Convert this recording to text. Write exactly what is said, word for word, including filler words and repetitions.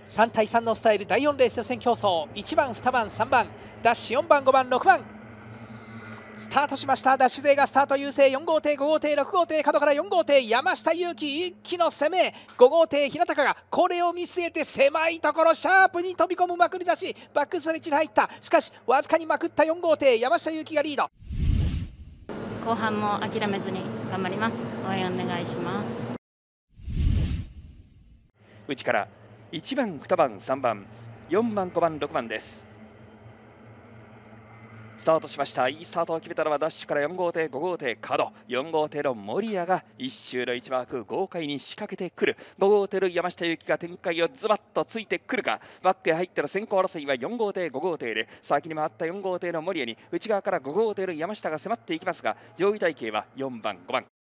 さん対さんのスタイルだいよんレース予選競争、いちばん、にばん、さんばん、ダッシュよんばん、ごばん、ろくばんスタートしました。ダッシュ勢がスタート優勢、よん号艇、ご号艇、ろく号艇、角からよん号艇、山下祐希、一気の攻め、ご号艇、日向がこれを見据えて狭いところシャープに飛び込むまくり差し、バックストレッチに入った。しかしわずかにまくったよん号艇、山下祐希がリード。 後半も諦めずに頑張ります。応援お願いします。 内からいちばん、にばん、さんばん、よんばん、ごばん、ろくばんです。スタートしました。いいスタートを決めたのはダッシュからよん号艇、ご号艇、角、よん号艇の守谷がいっ周のいちマーク豪快に仕掛けてくる。ご号艇の山下祐希が展開をズバッとついてくるか。バックへ入っての先行争いはよん号艇、ご号艇で先に回ったよん号艇の守谷に内側からご号艇の山下が迫っていきますが、上位体系はよんばん、ごばん。